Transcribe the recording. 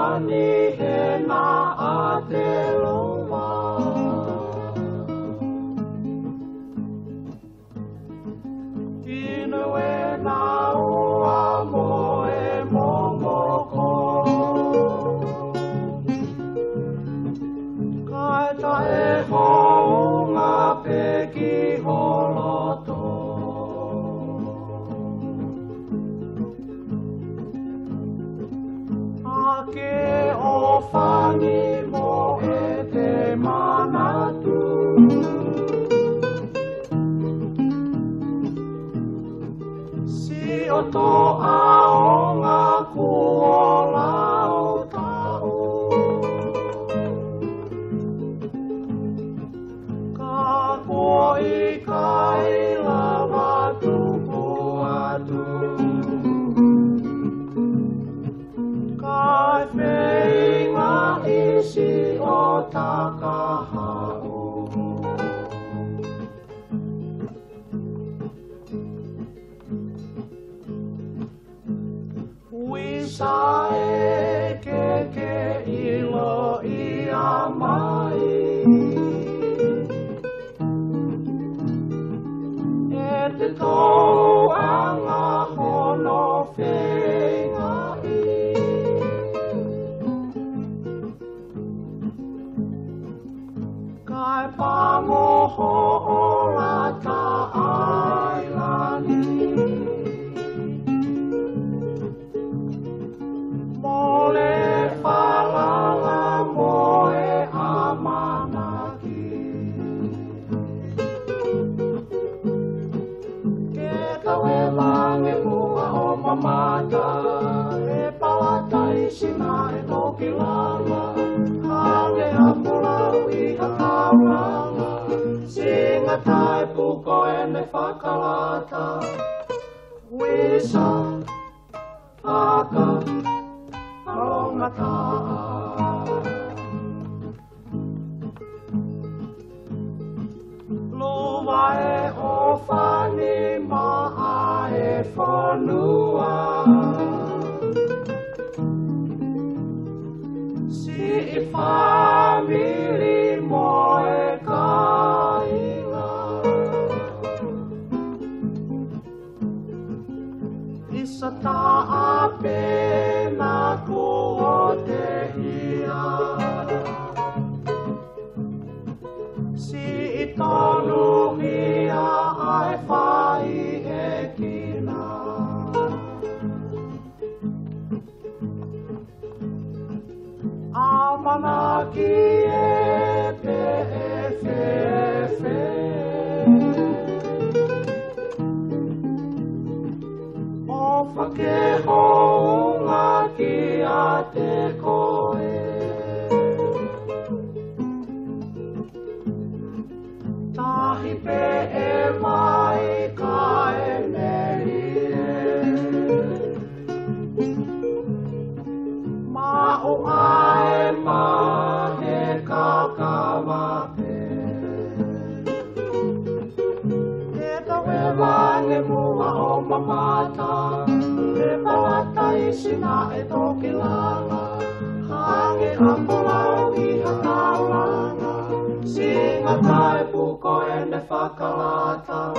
ni he na a te loa. Inu e na ua mo e momoko. Kai ta e hounga pe ki holoto. Ake o whangi mo e te manatu. Si o tō aonga kua lau tau. Ka kua i kai lawa tupu atu. Kai whenga isi o takahau. Wisa e ke ilo i a mai. E te tō anga hono whenga i. Kai pamoho o rata ailani. Mole whalala mo e amanaki. Ke kau e lange mua o mamata. E palata i sina e toki lala. Hange hapulau i hakauranga. Singa tai puko e ne whakalata. Wisa, aka, aongata. Lua e o whani maha e whanua. Si I whamiri mo e kainga. Isa ta apena ko o te hia. Si I tonu hia ai whai e kina. Amanaki e pe e whewhe. O whakehounga ki a te koe. Tahi pe e mai ka e neri e. Ma o ae ma he kakawa pe. E tau e lange mua o mamata. E palata i sina e toki lala. Hange apulau i hakauranga. Singa tai puko e ne whakalata.